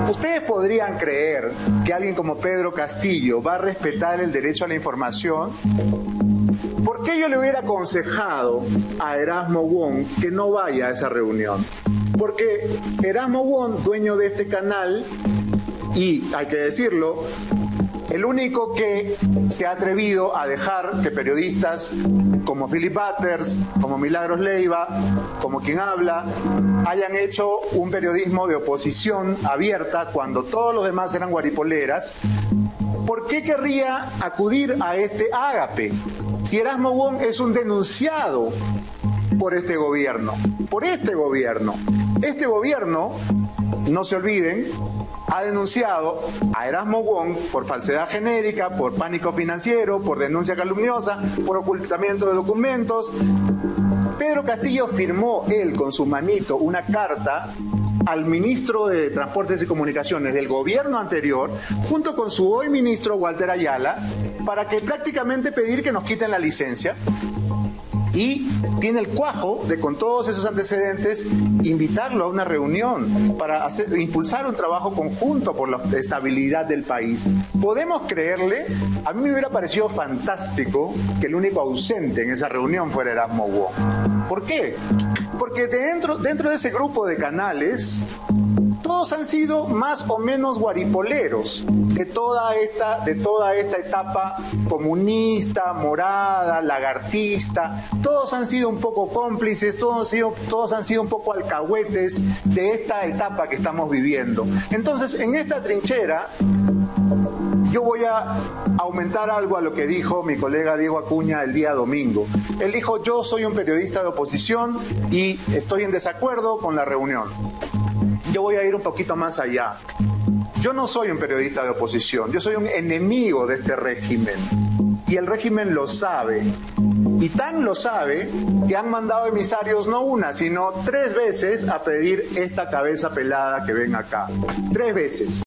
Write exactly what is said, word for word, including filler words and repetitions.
¿Ustedes podrían creer que alguien como Pedro Castillo va a respetar el derecho a la información? ¿Por qué yo le hubiera aconsejado a Erasmo Wong que no vaya a esa reunión? Porque Erasmo Wong, dueño de este canal, y hay que decirlo, el único que se ha atrevido a dejar que periodistas como Philip Butters, como Milagros Leiva, como quien habla, hayan hecho un periodismo de oposición abierta cuando todos los demás eran guaripoleras, ¿por qué querría acudir a este ágape? Si Erasmo Wong es un denunciado por este gobierno, por este gobierno. Este gobierno, no se olviden, ha denunciado a Erasmo Wong por falsedad genérica, por pánico financiero, por denuncia calumniosa, por ocultamiento de documentos. Pedro Castillo firmó, él con su manito, una carta al ministro de Transportes y Comunicaciones del gobierno anterior, junto con su hoy ministro Walter Ayala, para que prácticamente pedir que nos quiten la licencia. Y tiene el cuajo de, con todos esos antecedentes, invitarlo a una reunión para hacer, impulsar un trabajo conjunto por la estabilidad del país. ¿Podemos creerle? A mí me hubiera parecido fantástico que el único ausente en esa reunión fuera Erasmo Wong. ¿Por qué? Porque dentro, dentro de ese grupo de canales, todos han sido más o menos guaripoleros de toda esta, de toda esta etapa comunista, morada, lagartista. Todos han sido un poco cómplices, todos han sido, todos han sido un poco alcahuetes de esta etapa que estamos viviendo. Entonces, en esta trinchera, yo voy a aumentar algo a lo que dijo mi colega Diego Acuña el día domingo. Él dijo: yo soy un periodista de oposición y estoy en desacuerdo con la reunión. Yo voy a ir un poquito más allá. Yo no soy un periodista de oposición, yo soy un enemigo de este régimen. Y el régimen lo sabe. Y tan lo sabe que han mandado emisarios no una, sino tres veces a pedir esta cabeza pelada que ven acá. Tres veces.